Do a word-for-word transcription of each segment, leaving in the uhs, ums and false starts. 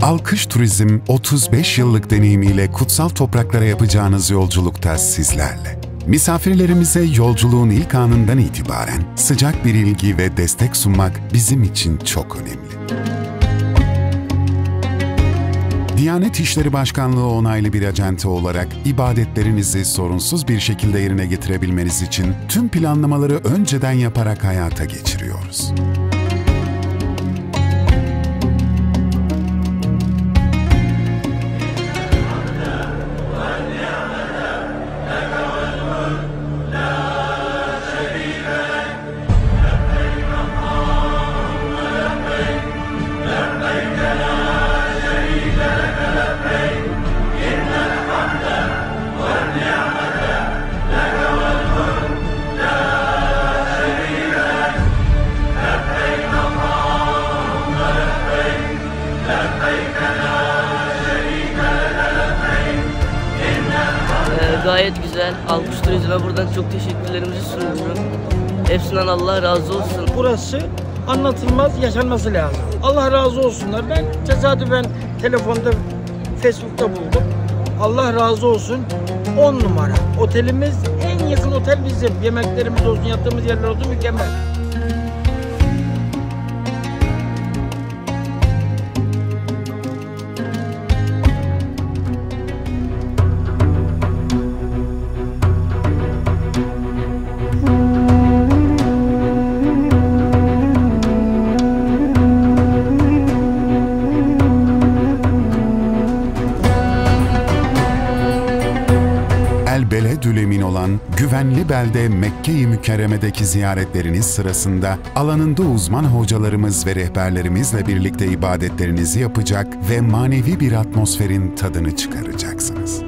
Alkış Turizm, otuz beş yıllık deneyimiyle kutsal topraklara yapacağınız yolculukta sizlerle. Misafirlerimize yolculuğun ilk anından itibaren sıcak bir ilgi ve destek sunmak bizim için çok önemli. Diyanet İşleri Başkanlığı onaylı bir acente olarak ibadetlerinizi sorunsuz bir şekilde yerine getirebilmeniz için tüm planlamaları önceden yaparak hayata geçiriyoruz. Gayet güzel. Alkış Turizm'e buradan çok teşekkürlerimizi sunuyorum. Hepsinden Allah razı olsun. Burası anlatılmaz, yaşanması lazım. Allah razı olsunlar. Ben tesadüfen telefonda, Facebook'ta buldum. Allah razı olsun. on numara. Otelimiz, en yakın otel bizim. Yemeklerimiz olsun, yattığımız yerler olsun, mükemmel. Beledül emin olan güvenli belde Mekke-i Mükerreme'deki ziyaretleriniz sırasında alanında uzman hocalarımız ve rehberlerimizle birlikte ibadetlerinizi yapacak ve manevi bir atmosferin tadını çıkaracaksınız.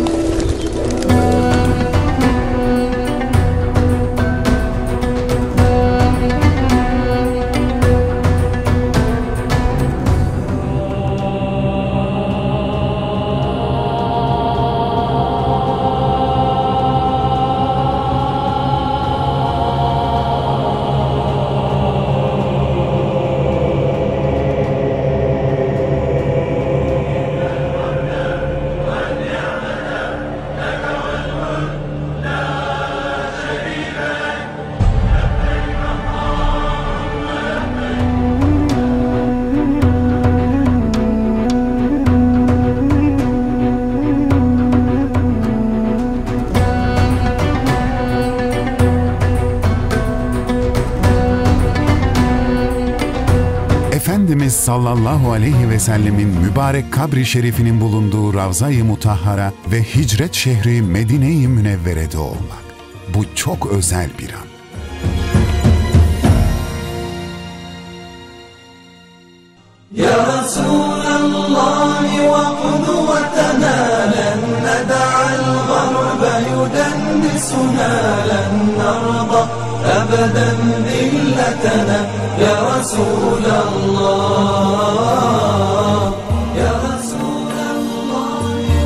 Efendimiz sallallahu aleyhi ve sellemin mübarek kabri şerifinin bulunduğu Ravza-i Mutahhara ve hicret şehri Medine-i Münevvere'de olmak. Bu çok özel bir an. Ya Resulallah ve qudwatana lan nad'al gharba yudandisuna lan narda abadan zillatana ya Resulallah ya Resulallah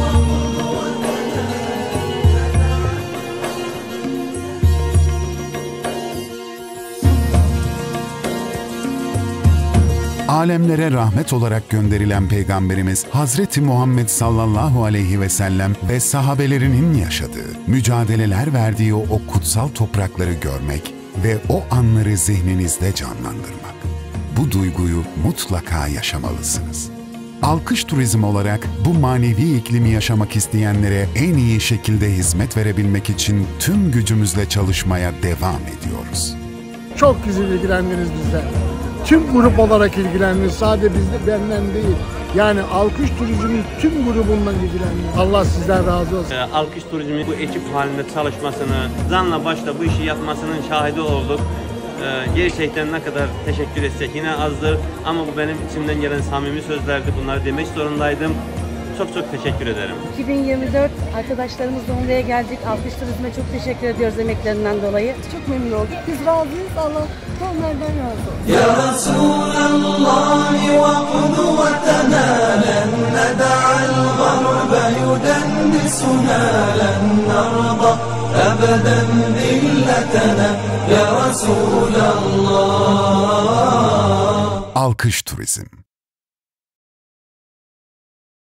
Alemlere rahmet olarak gönderilen Peygamberimiz Hazreti Muhammed sallallahu aleyhi ve sellem ve sahabelerinin yaşadığı, mücadeleler verdiği o kutsal toprakları görmek ve o anları zihninizde canlandırmak. Bu duyguyu mutlaka yaşamalısınız. Alkış Turizm olarak bu manevi iklimi yaşamak isteyenlere en iyi şekilde hizmet verebilmek için tüm gücümüzle çalışmaya devam ediyoruz. Çok güzel ilgilendiniz bizden. Tüm grup olarak ilgilendiniz. Sadece bizde, benden değil. Yani Alkış Turizm'in tüm grubundan ilgilendiniz. Allah sizden razı olsun. Alkış Turizm'in bu ekip halinde çalışmasını, zanla başla bu işi yapmasının şahidi olduk. Gerçekten ne kadar teşekkür etsek yine azdır. Ama bu benim içimden gelen samimi sözlerdi. Bunları demek zorundaydım. Çok çok teşekkür ederim. iki bin yirmi dört arkadaşlarımızla Umre'ye geldik. Alkış Turizm'e çok teşekkür ediyoruz emeklerinden dolayı. Çok memnun olduk. Biz razıyız. Allah onlardan razı olsun. Ya Resulallah ve qudwatana lan nad'al gharba yudandisuna lan narda abadan zillatana ya Resulallah. Alkış Turizm.